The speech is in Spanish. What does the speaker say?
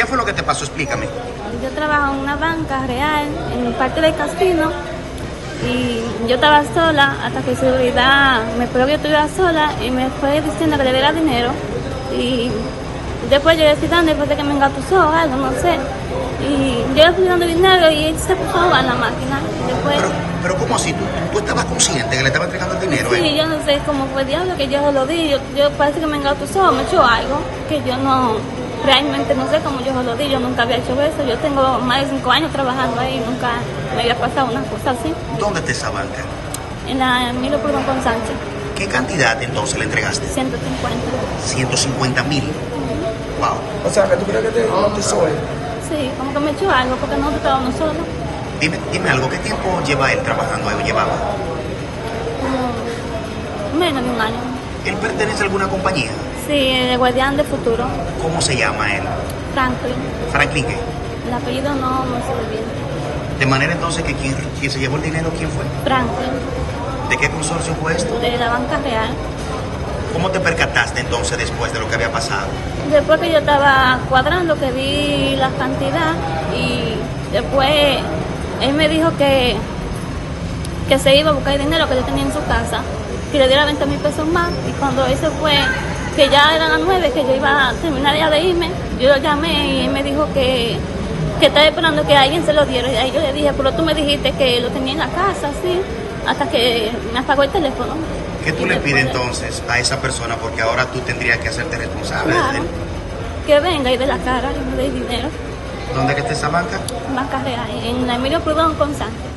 ¿Qué fue lo que te pasó? Explícame. Yo trabajo en una banca real, en el Parque del Casino, y yo estaba sola hasta que seguridad me probó que yo estuviera sola y me fue diciendo que le diera dinero. Y después yo le estoy dando, después de que me engatusó o algo, no sé. Y yo le estoy dando dinero y él se puso a jugar la máquina. Y después, pero ¿cómo así? ¿Tú estabas consciente que le estaba entregando el dinero? sí, yo no sé cómo fue diablo que yo se lo di. Yo parece que me engatusó, me echó algo que yo no, realmente no sé cómo yo se lo di. Yo nunca había hecho eso. Yo tengo más de 5 años trabajando ahí y nunca me había pasado una cosa así. ¿Dónde está esa banca? En la Emilio Perdón con Sánchez. ¿Qué cantidad entonces le entregaste? 150. 150,000. Wow. O sea, que tú crees que te hipnotizó él. Sí, como que me echó algo porque nosotros estábamos solos. Dime algo, ¿qué tiempo lleva él trabajando ahí o llevaba? Como menos de un año. ¿Él pertenece a alguna compañía? Sí, el guardián del futuro. ¿Cómo se llama él? Franklin. ¿Franklin qué? El apellido no me sé bien. De manera entonces que quien se llevó el dinero, ¿quién fue? Franklin, ¿De qué consorcio fue esto? de la banca real. ¿Cómo te percataste entonces después de lo que había pasado? Después que yo estaba cuadrando, que vi la cantidad y después él me dijo que se iba a buscar el dinero que yo tenía en su casa, que le diera 20,000 pesos más. Y cuando él se fue, que ya eran las 9, que yo iba a terminar ya de irme, yo lo llamé y él me dijo que estaba esperando que alguien se lo diera. Y ahí yo le dije, pero tú me dijiste que lo tenía en la casa, sí, hasta que me apagó el teléfono. ¿Qué tú le pides entonces a esa persona? Porque ahora tú tendrías que hacerte responsable. Claro, que venga y de la cara y me dé dinero. ¿Dónde que está esa banca? Banca real, en la Emilio Prudón con Sánchez.